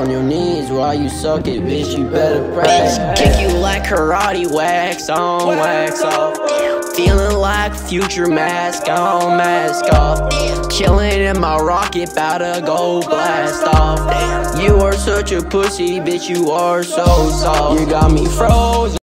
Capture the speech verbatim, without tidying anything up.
on your knees while you suck it, bitch, you better pray. Kick you like karate, wax on, wax off. Feeling like future, mask on, mask off. Chilling in my rocket, bout to go blast off. You are such a pussy, bitch, you are so soft. You got me frozen.